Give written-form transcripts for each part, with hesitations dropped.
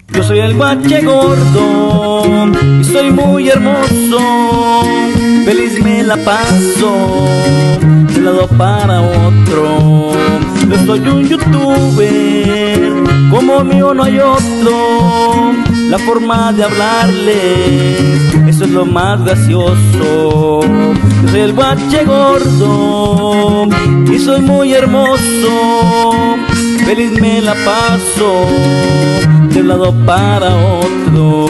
Yo soy el guache gordo y soy muy hermoso, feliz me la paso de un lado para otro. Yo soy un youtuber, como mío no hay otro. La forma de hablarles, eso es lo más gracioso. Yo soy el guache gordo y soy muy hermoso, feliz me la paso de un lado para otro.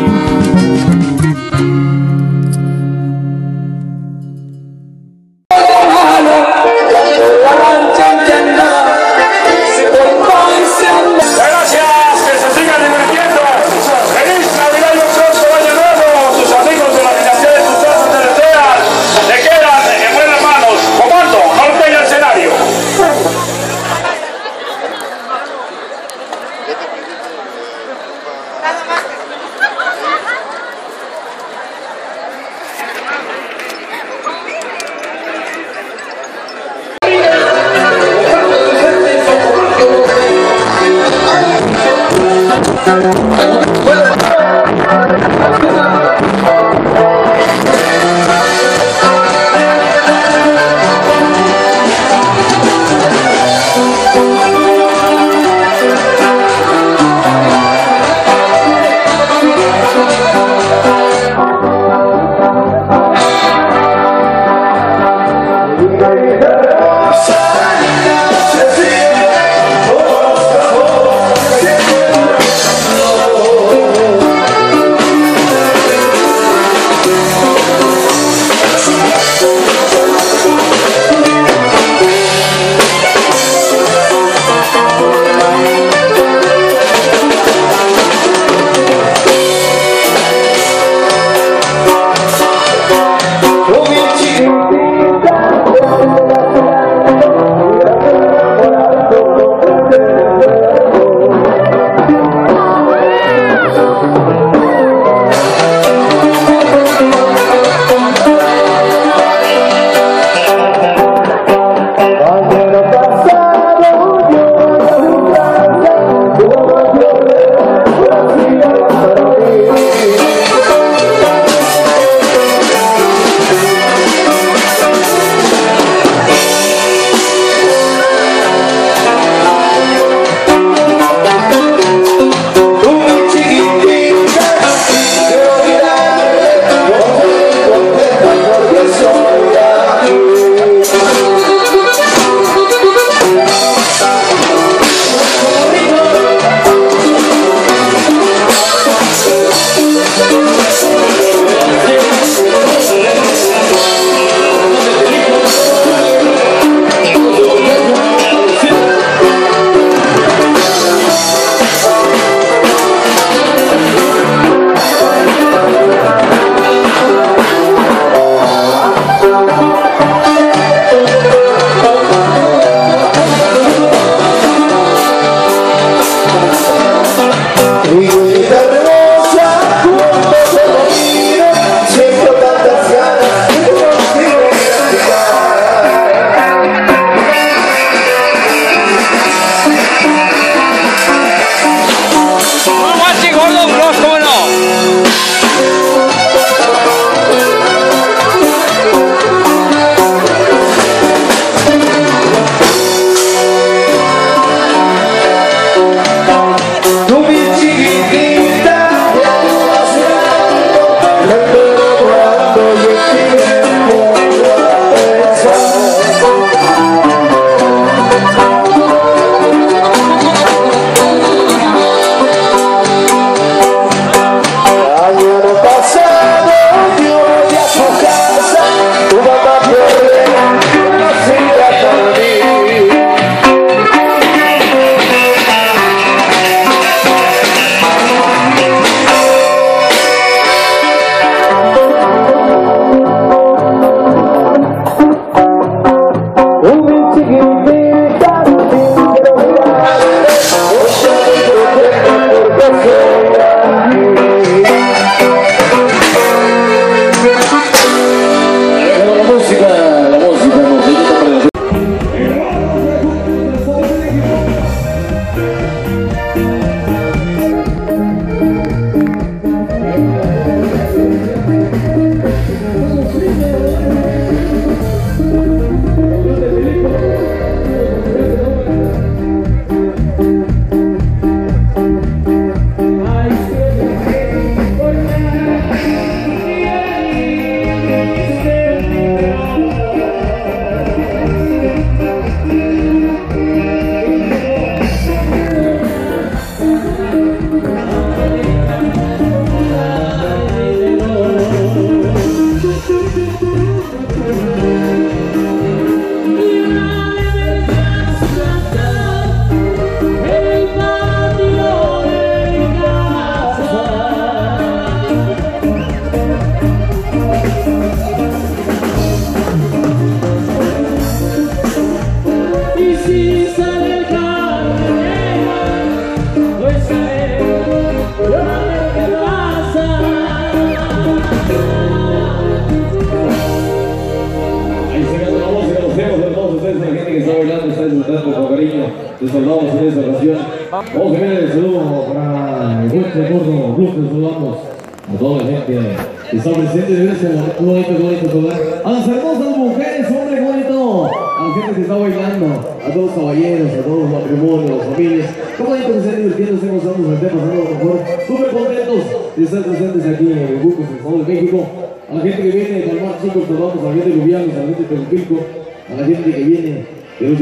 Les saludamos en esta ocasión. Vamos a ver el saludo para el buen gordo Blue. Les saludamos a toda la gente que está presente en este bonito lugar. A las hermosas mujeres, hombre bonito. A la gente que está bailando, a todos los caballeros, a todos los matrimonios, las familias. Qué bonito que estén divirtiéndose, nos estamos pasando lo mejor. Súper contentos de estar presentes aquí en el Bucos, en el Estado de México. A la gente que viene de Palmar, chicos, saludamos a la gente de Lubianos, a la gente de Telpilco, a la gente que viene de los...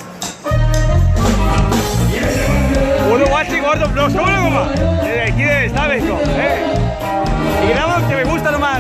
Uno guachi gordo, vlog, ¿cómo no, mamá? Desde aquí de México, Y grabamos que me gusta nomás.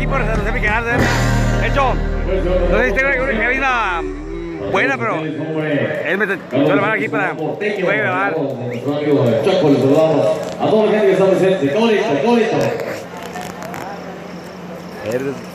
por hacer mi canal. De hecho, no sé si tengo una cabina buena, pero él me echó la mano aquí para poder grabar. Choco, les saludamos a toda la gente que está presente. ¡Qué bonito, qué bonito!